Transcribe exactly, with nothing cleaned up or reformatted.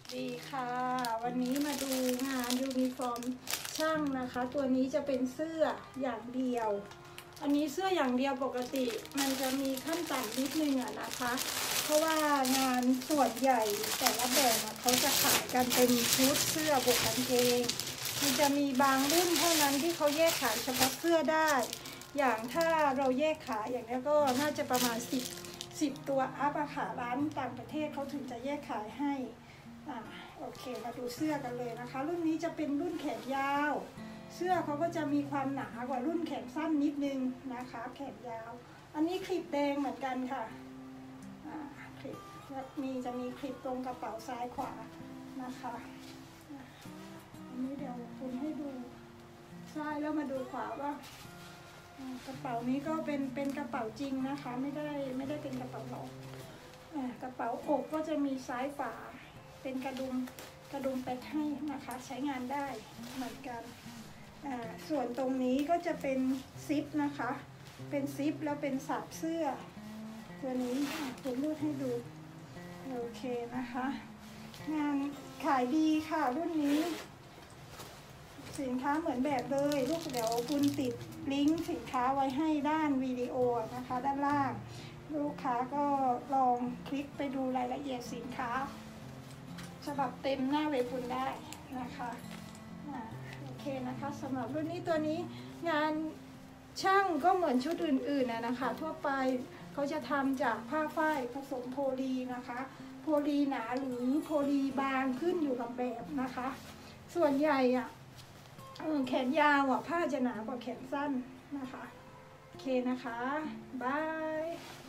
ดีค่ะวันนี้มาดูงานยูนิฟอร์มช่างนะคะตัวนี้จะเป็นเสื้ออย่างเดียวอันนี้เสื้ออย่างเดียวปกติมันจะมีขั้นต่ำนิดนึงอะนะคะเพราะว่างานส่วนใหญ่แต่ละแบบเขาจะขายกันเป็นชุดเสื้อบวกกางเกงมันจะมีบางรุ่นเท่านั้นที่เขาแยกขายเฉพาะเสื้อได้อย่างถ้าเราแยกขายอย่างนี้ก็น่าจะประมาณสิบสิบตัวอัพอะค่ะร้านต่างประเทศเขาถึงจะแยกขายให้อ่าโอเคมาดูเสื้อกันเลยนะคะรุ่นนี้จะเป็นรุ่นแขนยาวเสื้อเขาก็จะมีความหนากว่ารุ่นแขนสั้นนิดนึงนะคะแขนยาวอันนี้คลิปแดงเหมือนกันค่ะอ่าคลิปมีจะมีคลิปตรงกระเป๋าซ้ายขวานะคะอันนี้เดี๋ยวคุณให้ดูซ้ายแล้วมาดูขวาว่ากระเป๋านี้ก็เป็นเป็นกระเป๋าจริงนะคะไม่ได้ไม่ได้เป็นกระเป๋าหลอกกระเป๋าอกก็จะมีซ้ายฝาเป็นกระดุมกระดุมแปะให้นะคะใช้งานได้เหมือนกันส่วนตรงนี้ก็จะเป็นซิปนะคะเป็นซิปแล้วเป็นสับเสื้อตัวนี้ผมรูดให้ดูโอเคนะคะงานขายดีค่ะรุ่นนี้สินค้าเหมือนแบบเลยลูกเดี๋ยวคุณติดลิงก์สินค้าไว้ให้ด้านวิดีโอนะคะด้านล่างลูกค้าก็ลองคลิกไปดูรายละเอียดสินค้าฉบับเต็มหน้าเว็บคุณได้นะคะโอเคนะคะสำหรับรุ่นนี้ตัวนี้งานช่างก็เหมือนชุดอื่นๆนะคะทั่วไปเขาจะทำจากผ้าฝ้ายผสมโพลีนะคะโพลีหนาหรือโพลีบางขึ้นอยู่กับแบบนะคะส่วนใหญ่อ่ะแขนยาวอ่ะผ้าจะหนากว่าแขนสั้นนะคะโอเคนะคะบาย